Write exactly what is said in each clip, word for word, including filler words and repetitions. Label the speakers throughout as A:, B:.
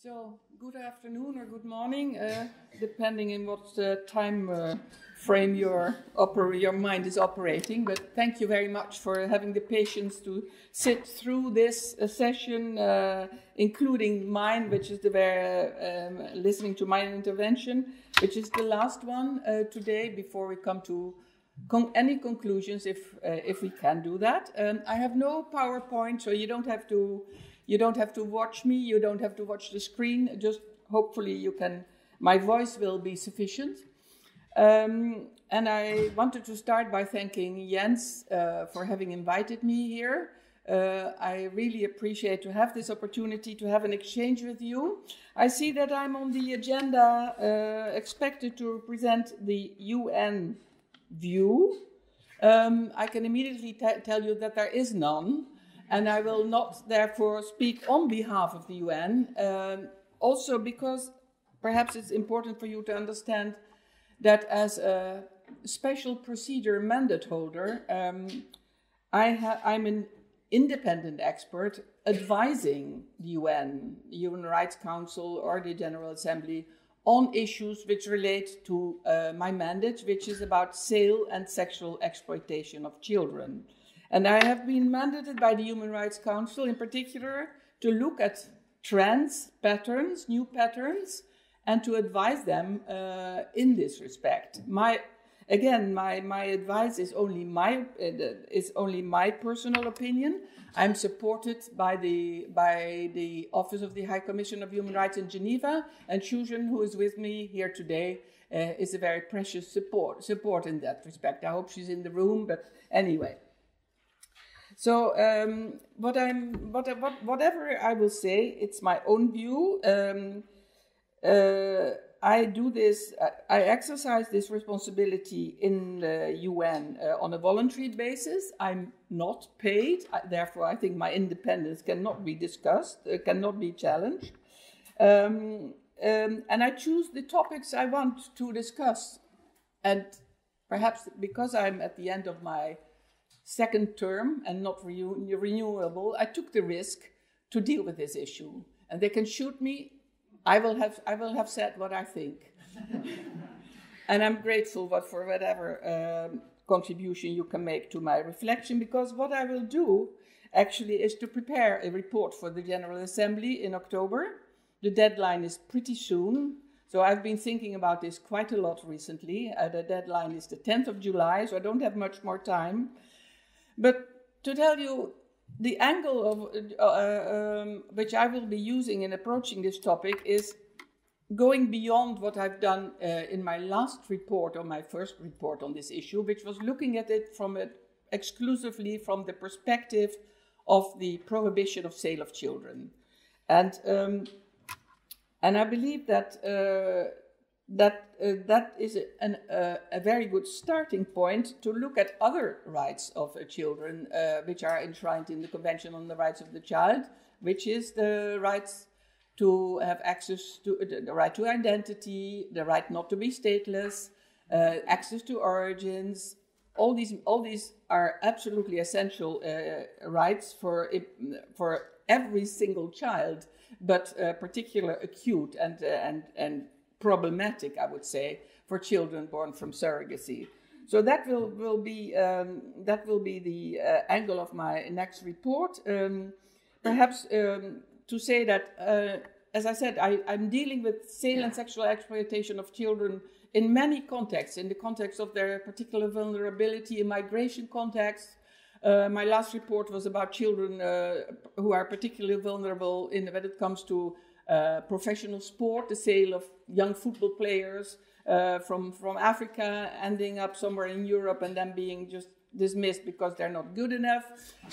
A: So, good afternoon or good morning, uh, depending on what uh, time uh, frame your, oper- your mind is operating. But thank you very much for having the patience to sit through this uh, session, uh, including mine, which is the very, um, listening to my intervention, which is the last one uh, today before we come to con- any conclusions, if uh, if we can do that. Um, I have no PowerPoint, so you don't have to. You don't have to watch me, you don't have to watch the screen, just hopefully you can, my voice will be sufficient. Um, and I wanted to start by thanking Jens uh, for having invited me here. Uh, I really appreciate to have this opportunity to have an exchange with you. I see that I'm on the agenda uh, expected to present the U N view. Um, I can immediately t- tell you that there is none. And I will not, therefore, speak on behalf of the U N, um, also because perhaps it's important for you to understand that as a special procedure mandate holder, um, I ha- I'm an independent expert advising the U N, the Human Rights Council or the General Assembly on issues which relate to uh, my mandate, which is about sale and sexual exploitation of children. And I have been mandated by the Human Rights Council in particular to look at trends, patterns, new patterns, and to advise them uh, in this respect. My, again, my, my advice is only my uh, is only my personal opinion. I'm supported by the by the Office of the High Commission of Human Rights in Geneva, and Susan, who is with me here today, uh, is a very precious support support in that respect. I hope she's in the room, but anyway. So um, what I'm, what, what, whatever I will say, it's my own view. Um, uh, I do this, I exercise this responsibility in the U N uh, on a voluntary basis. I'm not paid, therefore I think my independence cannot be discussed, uh, cannot be challenged. Um, um, and I choose the topics I want to discuss. And perhaps because I'm at the end of my second term and not renew- renewable, I took the risk to deal with this issue. And they can shoot me. I will have I will have said what I think. And I'm grateful for whatever um, contribution you can make to my reflection, because what I will do actually is to prepare a report for the General Assembly in October. The deadline is pretty soon. So I've been thinking about this quite a lot recently. Uh, the deadline is the tenth of July, so I don't have much more time. But to tell you, the angle of uh, um, which I will be using in approaching this topic is going beyond what I've done uh, in my last report, or my first report on this issue, which was looking at it from it exclusively from the perspective of the prohibition of sale of children. And um, and I believe that uh, that uh, that is an, uh, a very good starting point to look at other rights of uh, children uh, which are enshrined in the Convention on the Rights of the Child, which is the rights to have access to uh, the right to identity, the right not to be stateless, uh, access to origins. All these all these are absolutely essential uh, rights for for every single child, but uh, particularly acute and uh, and and problematic, I would say, for children born from surrogacy. So that will, will be um, that will be the uh, angle of my next report. Um, perhaps um, to say that, uh, as I said, I, I'm dealing with sale and sexual exploitation of children in many contexts, in the context of their particular vulnerability, in migration context. Uh, my last report was about children uh, who are particularly vulnerable in when it comes to Uh, professional sport, the sale of young football players uh, from, from Africa ending up somewhere in Europe and then being just dismissed because they're not good enough.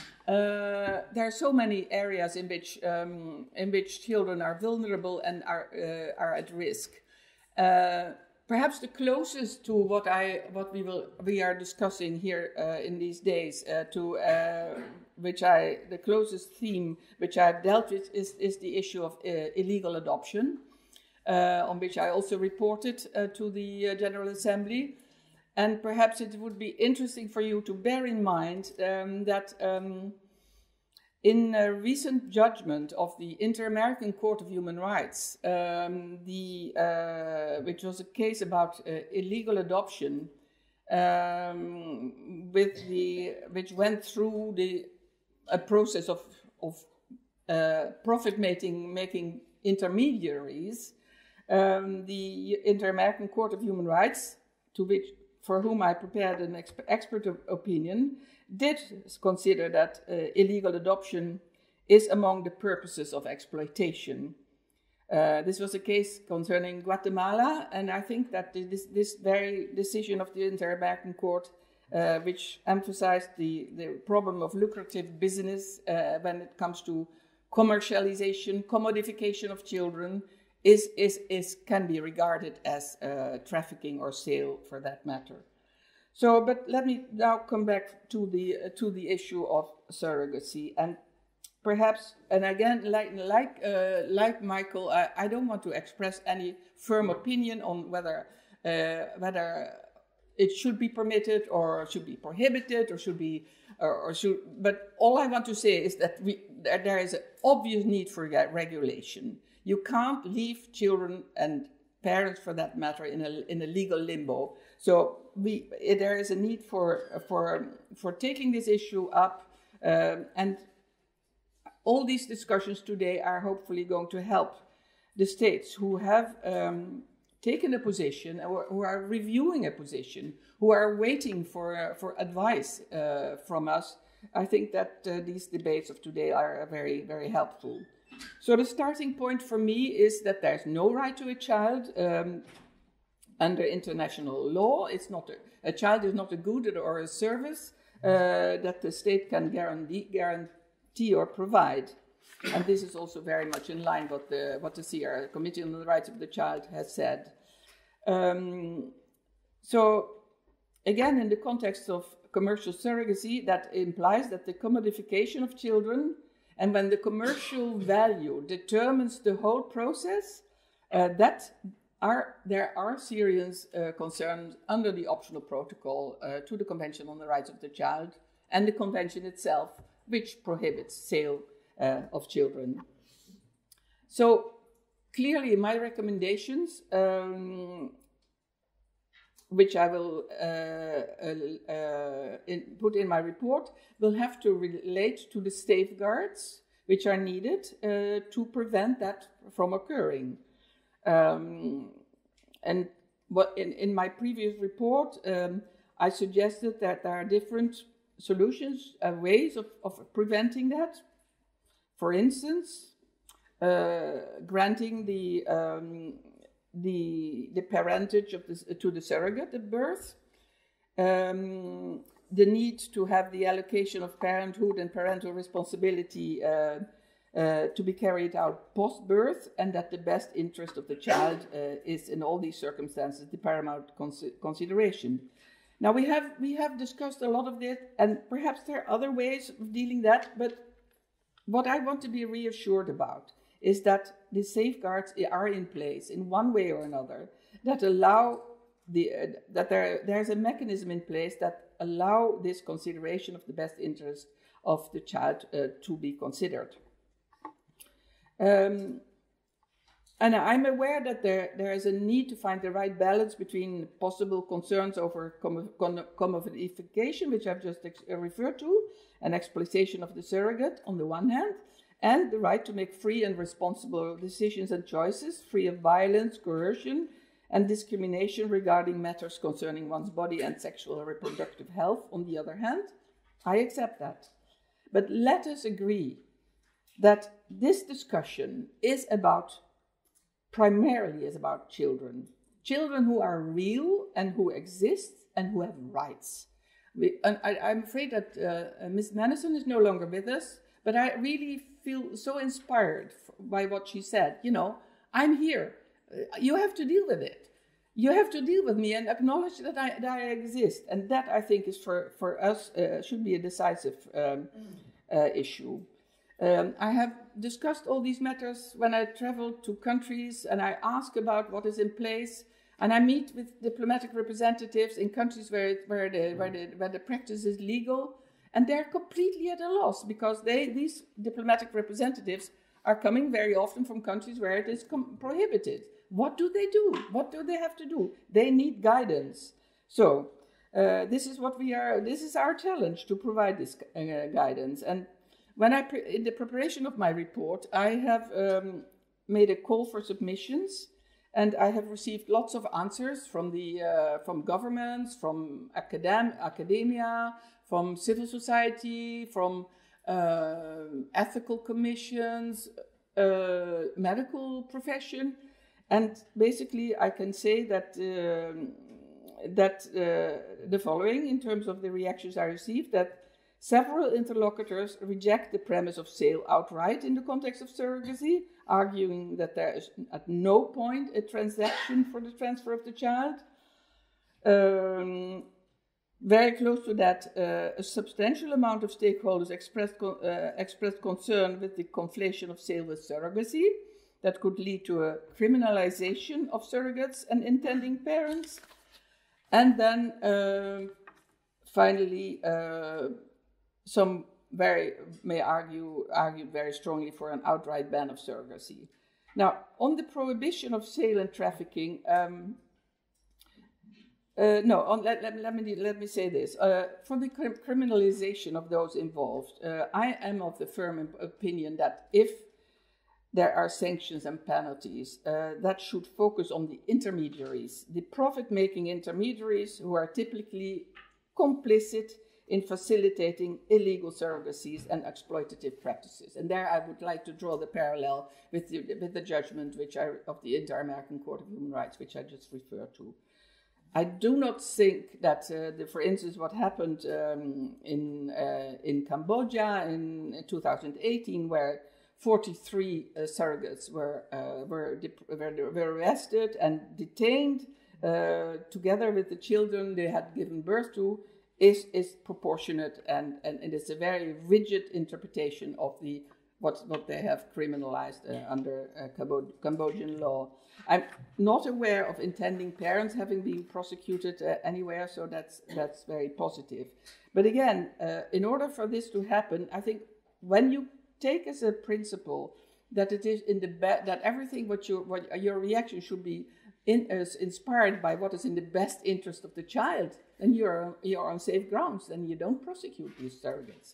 A: Uh, there are so many areas in which um, in which children are vulnerable and are uh, are at risk. Uh, perhaps the closest to what I what we will we are discussing here uh, in these days uh, to. Uh, which I, the closest theme which I've dealt with is, is the issue of uh, illegal adoption, uh, on which I also reported uh, to the uh, General Assembly. And perhaps it would be interesting for you to bear in mind um, that um, In a recent judgment of the Inter-American Court of Human Rights, um, the, uh, which was a case about uh, illegal adoption, um, with the, which went through the, a process of, of uh, profit-making making intermediaries, um, the Inter-American Court of Human Rights, to which, for whom I prepared an exp expert opinion, did consider that uh, illegal adoption is among the purposes of exploitation. Uh, this was a case concerning Guatemala, and I think that this, this very decision of the Inter-American Court, uh, which emphasized the, the problem of lucrative business uh, when it comes to commercialization, commodification of children, is, is, is, can be regarded as uh, trafficking or sale for that matter. So, but let me now come back to the uh, to the issue of surrogacy, and perhaps, and again, like like uh, like Michael, I, I don't want to express any firm opinion on whether uh, whether it should be permitted or should be prohibited or should be or, or should. But all I want to say is that we that there is an obvious need for regulation. You can't leave children and parents, for that matter, in a in a legal limbo. So we, there is a need for, for, for taking this issue up, um, and all these discussions today are hopefully going to help the states who have um, taken a position, or who are reviewing a position, who are waiting for, uh, for advice uh, from us. I think that uh, these debates of today are very, very helpful. So the starting point for me is that there's no right to a child. Um, Under international law, it's not a, a child is not a good or a service uh, that the state can guarantee, guarantee or provide. And this is also very much in line with the, what the C R, Committee on the Rights of the Child, has said. Um, so, again, in the context of commercial surrogacy, that implies that the commodification of children, and when the commercial value determines the whole process, uh, that Are, there are serious uh, concerns under the optional protocol uh, to the Convention on the Rights of the Child and the Convention itself, which prohibits sale uh, of children. So clearly my recommendations, um, which I will uh, uh, uh, in, put in my report, will have to relate to the safeguards which are needed uh, to prevent that from occurring. Um, and what in, in my previous report, um, I suggested that there are different solutions, uh, ways of, of preventing that. For instance, uh, granting the, um, the, the parentage of this, to the surrogate at birth, um, the need to have the allocation of parenthood and parental responsibility uh, Uh, to be carried out post-birth, and that the best interest of the child uh, is in all these circumstances the paramount cons consideration. Now we have we have discussed a lot of this, and perhaps there are other ways of dealing that, but what I want to be reassured about is that the safeguards are in place in one way or another that allow the uh, that there there's a mechanism in place that allow this consideration of the best interest of the child uh, to be considered. Um, and I'm aware that there, there is a need to find the right balance between possible concerns over commodification, which I've just referred to, and exploitation of the surrogate on the one hand, and the right to make free and responsible decisions and choices, free of violence, coercion, and discrimination regarding matters concerning one's body and sexual and reproductive health on the other hand. I accept that. But let us agree that this discussion is about, primarily is about children. Children who are real and who exist and who have rights. We, and I, I'm afraid that uh, Miz Manison is no longer with us, but I really feel so inspired by what she said. You know, I'm here. You have to deal with it. You have to deal with me and acknowledge that I, that I exist. And that, I think, is for, for us, uh, should be a decisive um, uh, issue. Um, I have discussed all these matters when I travel to countries, and I ask about what is in place, and I meet with diplomatic representatives in countries where it, where, the, where, the, where the practice is legal, And they're completely at a loss because they, these diplomatic representatives are coming very often from countries where it is com- prohibited. What do they do? What do they have to do? They need guidance. So uh, this is what we are, this is our challenge, to provide this uh, guidance. And when I, pre- in the preparation of my report, I have um, made a call for submissions, and I have received lots of answers from the uh, from governments, from academ- academia, from civil society, from uh, ethical commissions, uh, medical profession, and basically I can say that uh, that uh, the following in terms of the reactions I received: that several interlocutors reject the premise of sale outright in the context of surrogacy, arguing that there is at no point a transaction for the transfer of the child. Um, very close to that, uh, a substantial amount of stakeholders expressed, co- uh, expressed concern with the conflation of sale with surrogacy that could lead to a criminalization of surrogates and intending parents. And then uh, finally, uh, some very may argue argued very strongly for an outright ban of surrogacy. Now, on the prohibition of sale and trafficking, um, uh, no, on, let, let, let me let me say this: uh, for the crim- criminalization of those involved, uh, I am of the firm opinion that if there are sanctions and penalties, uh, that should focus on the intermediaries, the profit-making intermediaries who are typically complicit in facilitating illegal surrogacies and exploitative practices. And there I would like to draw the parallel with the, with the judgment which I, of the Inter-American Court of Human Rights, which I just referred to. I do not think that, uh, the, for instance, what happened um, in, uh, in Cambodia in two thousand eighteen, where forty-three uh, surrogates were, uh, were, dep- were, were arrested and detained uh, together with the children they had given birth to, Is, is proportionate, and, and it is a very rigid interpretation of the what, what they have criminalized uh, under uh, Cambod- Cambodian law. I'm not aware of intending parents having been prosecuted uh, anywhere, so that's that's very positive. But again, uh, in order for this to happen, I think when you take as a principle that it is in the be- that everything what you what your reaction should be in, uh, inspired by what is in the best interest of the child, then you're you're on safe grounds. Then you don't prosecute these surrogates.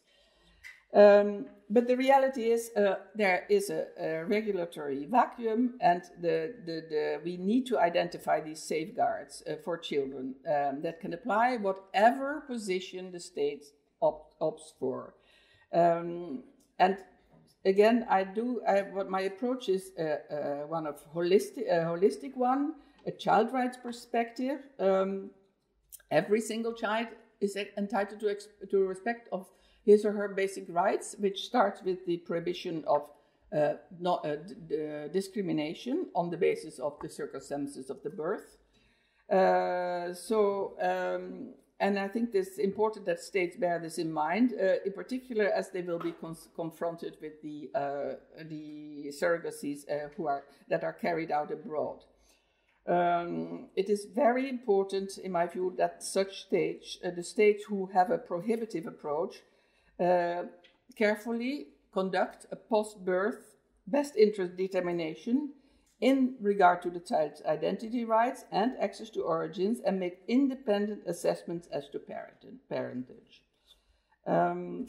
A: Um, but the reality is uh, there is a, a regulatory vacuum, and the, the, the, we need to identify these safeguards uh, for children um, that can apply whatever position the state opt, opts for. Um, and again, I do. I, what my approach is uh, uh, one of holistic, a holistic one, a child rights perspective. Um, every single child is entitled to ex- to respect of his or her basic rights, which starts with the prohibition of uh, not, uh, d- uh, discrimination on the basis of the circumstances of the birth. Uh, so. Um, And I think it's important that states bear this in mind, uh, in particular as they will be cons- confronted with the uh, the surrogacies uh, who are that are carried out abroad. Um, it is very important, in my view, that such states, uh, the states who have a prohibitive approach, uh, carefully conduct a post-birth best interest determination in regard to the child's identity rights and access to origins, and make independent assessments as to parent- parentage. Um,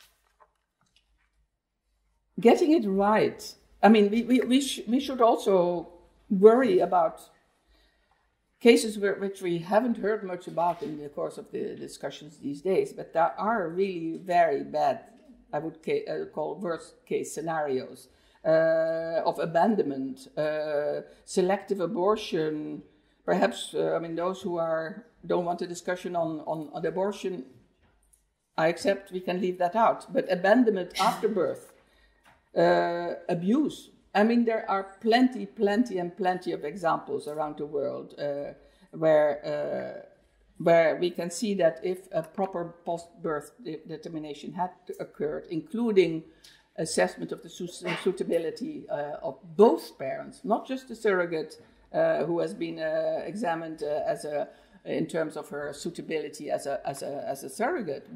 A: getting it right. I mean, we, we, we, sh- we should also worry about cases where, which we haven't heard much about in the course of the discussions these days, but there are really very bad, I would ca- uh, call worst case scenarios. Uh, of abandonment, uh, selective abortion, perhaps, uh, I mean, those who are don't want a discussion on, on, on abortion, I accept we can leave that out. But abandonment after birth, uh, abuse. I mean, there are plenty, plenty and plenty of examples around the world uh, where uh, where we can see that if a proper post-birth de- determination had occurred, including assessment of the suitability uh, of both parents, not just the surrogate uh, who has been uh, examined uh, as a in terms of her suitability as a as a as a surrogate, but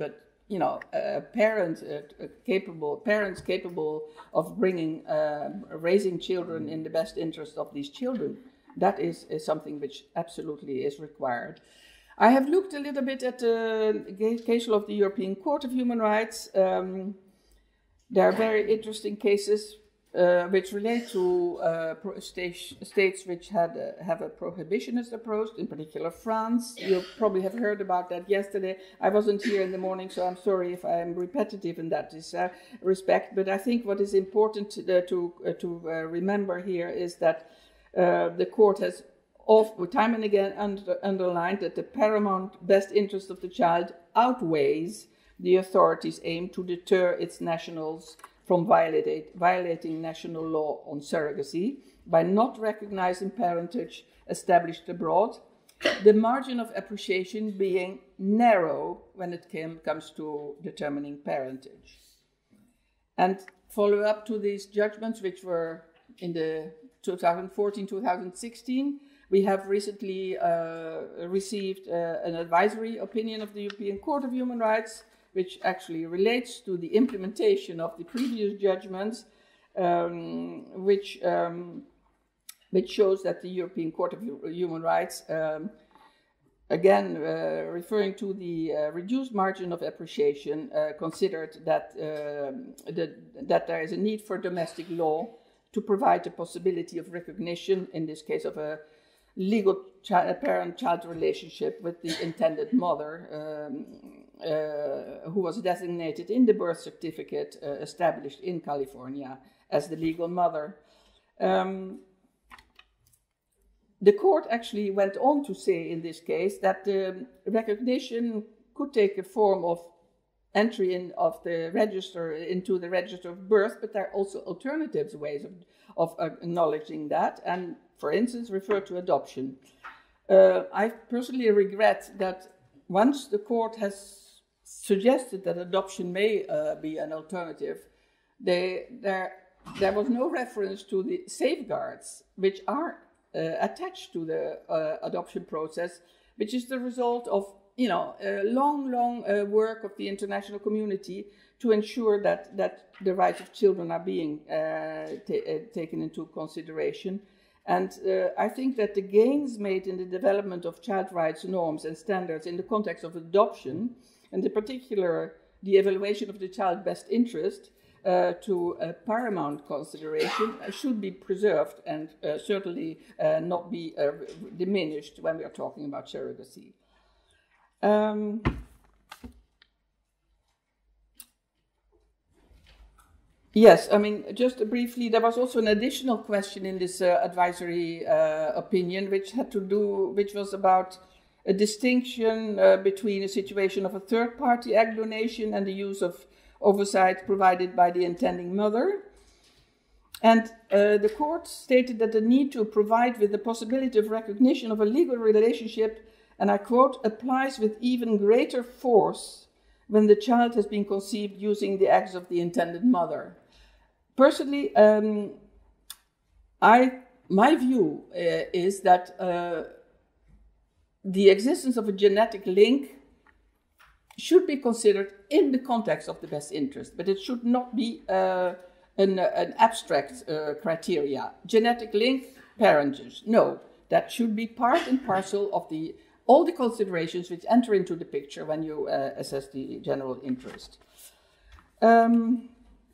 A: you know, a parent uh, capable, parents capable of bringing, uh, raising children in the best interest of these children. That is, is something which absolutely is required. I have looked a little bit at the case law of the European Court of Human Rights. Um, there are very interesting cases uh, which relate to uh, states, states which had uh, have a prohibitionist approach, in particular France. You probably have heard about that yesterday. I wasn't here in the morning, so I'm sorry if I'm repetitive in that uh, respect. But I think what is important to, uh, to, uh, to uh, remember here is that uh, the court has Of, time and again under, underlined that the paramount best interest of the child outweighs the authorities' aim to deter its nationals from violate, violating national law on surrogacy by not recognizing parentage established abroad, the margin of appreciation being narrow when it came, comes to determining parentage. And follow up to these judgments, which were in the twenty fourteen to twenty sixteen, we have recently uh, received uh, an advisory opinion of the European Court of Human Rights, which actually relates to the implementation of the previous judgments, um, which, um, which shows that the European Court of Human Rights, um, again, uh, referring to the uh, reduced margin of appreciation, uh, considered that, uh, the, that there is a need for domestic law to provide the possibility of recognition, in this case of a legal chi- parent-child relationship with the intended mother, um, uh, who was designated in the birth certificate uh, established in California as the legal mother. Um, the court actually went on to say in this case that the recognition could take a form of entry in of the register into the register of birth, but there are also alternatives ways of, of acknowledging that, and for instance, refer to adoption. Uh, I personally regret that once the court has suggested that adoption may uh, be an alternative, they, there, there was no reference to the safeguards which are uh, attached to the uh, adoption process, which is the result of you know, uh, long, long uh, work of the international community to ensure that, that the rights of children are being uh, ta- uh, taken into consideration. And uh, I think that the gains made in the development of child rights norms and standards in the context of adoption, and in particular the evaluation of the child's best interest uh, to a paramount consideration, uh, should be preserved and uh, certainly uh, not be uh, diminished when we are talking about surrogacy. Um, yes, I mean, just briefly, there was also an additional question in this uh, advisory uh, opinion, which had to do, which was about a distinction uh, between a situation of a third-party egg donation and the use of oversight provided by the intending mother. And uh, the court stated that the need to provide with the possibility of recognition of a legal relationship, and I quote, applies with even greater force when the child has been conceived using the eggs of the intended mother. Personally, um, I, my view uh, is that uh, the existence of a genetic link should be considered in the context of the best interest, but it should not be uh, an, an abstract uh, criteria. Genetic link, parentage. No, that should be part and parcel of the all the considerations which enter into the picture when you uh, assess the general interest. Um,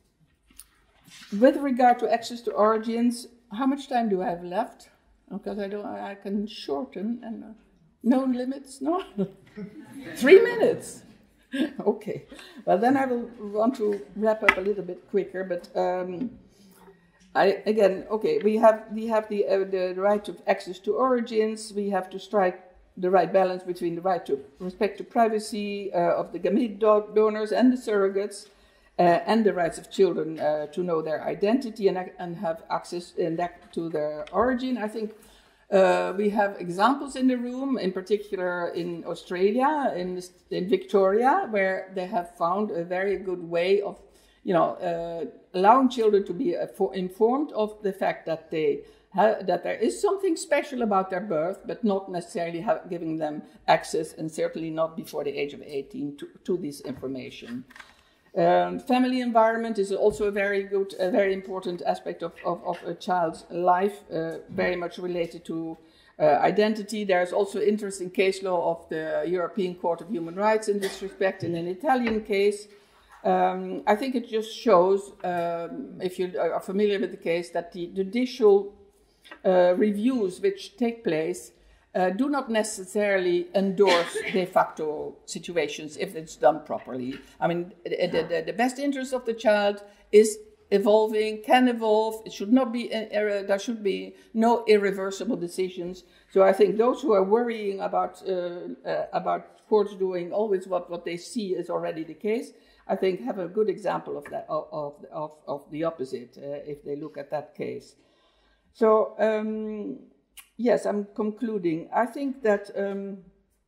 A: with regard to access to origins, how much time do I have left? Because I don't, I can shorten and uh, no limits, no? Three minutes. Okay. Well, then I will want to wrap up a little bit quicker, but um, I again, okay, we have we have the uh, the right of access to origins. We have to strike the right balance between the right to respect to privacy uh, of the gamete do- donors and the surrogates, uh, and the rights of children uh, to know their identity and, and have access in that to their origin. I think uh, we have examples in the room, in particular in Australia, in, in Victoria, where they have found a very good way of, you know, uh, allowing children to be uh, for, informed of the fact that they ha that there is something special about their birth, but not necessarily giving them access, and certainly not before the age of eighteen, to, to this information. Um, family environment is also a very good, a very important aspect of, of, of a child's life, uh, very much related to uh, identity. There's also interesting case law of the European Court of Human Rights in this respect, in an Italian case. Um, I think it just shows, um, if you are familiar with the case, that the judicial uh, reviews which take place uh, do not necessarily endorse de facto situations if it's done properly. I mean, the, the, the best interest of the child is evolving, can evolve. It should not be, uh, there should be no irreversible decisions. So I think those who are worrying about uh, uh, about courts doing always what, what they see is already the case, I think have a good example of that, of, of, of the opposite, uh, if they look at that case. So, um, yes, I'm concluding. I think that um,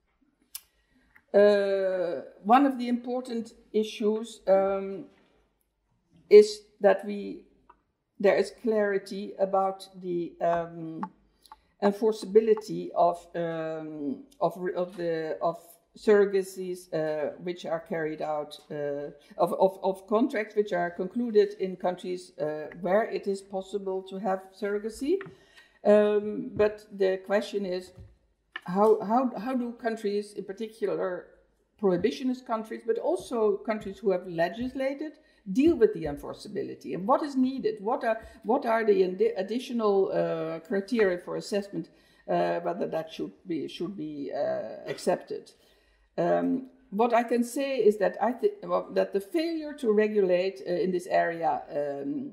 A: uh, one of the important issues um, is that we, there is clarity about the um, enforceability of, um, of, of the, of surrogacies uh, which are carried out, uh, of, of, of contracts which are concluded in countries uh, where it is possible to have surrogacy. Um, but the question is, how, how, how do countries, in particular prohibitionist countries, but also countries who have legislated, deal with the enforceability? And what is needed? What are, what are the additional uh, criteria for assessment, uh, whether that should be, should be uh, accepted? Um, what I can say is that I think well, that the failure to regulate uh, in this area um,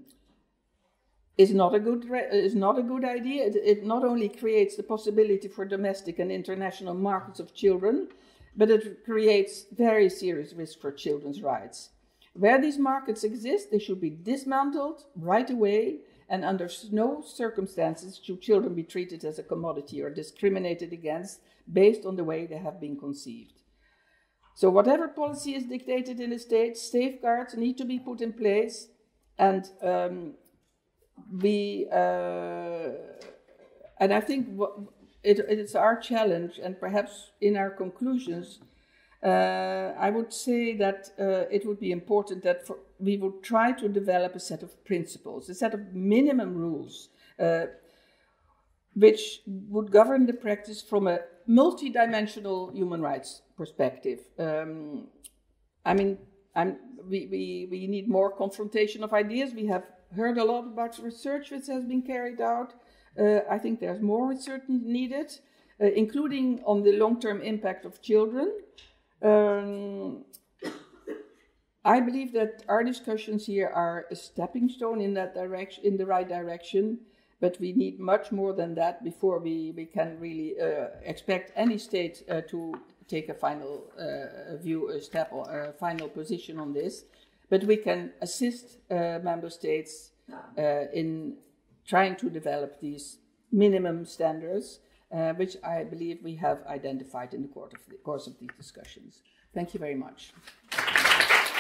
A: is not a good is not a good idea. It, it not only creates the possibility for domestic and international markets of children, but it creates very serious risk for children's rights. Where these markets exist, they should be dismantled right away, and under no circumstances should children be treated as a commodity or discriminated against based on the way they have been conceived. So whatever policy is dictated in the state, safeguards need to be put in place, and um, we uh, and I think what, it, it's our challenge, and perhaps in our conclusions, uh, I would say that uh, it would be important that for, we would try to develop a set of principles, a set of minimum rules, uh, which would govern the practice from a multidimensional human rights perspective. Um, I mean, I'm, we, we, we need more confrontation of ideas. We have heard a lot about research which has been carried out. Uh, I think there's more research needed, uh, including on the long-term impact of children. Um, I believe that our discussions here are a stepping stone in that direction, in the right direction. But we need much more than that before we, we can really uh, expect any state uh, to take a final uh, view, a step, or a final position on this. But we can assist uh, member states uh, in trying to develop these minimum standards, uh, which I believe we have identified in the course of, the course of these discussions. Thank you very much.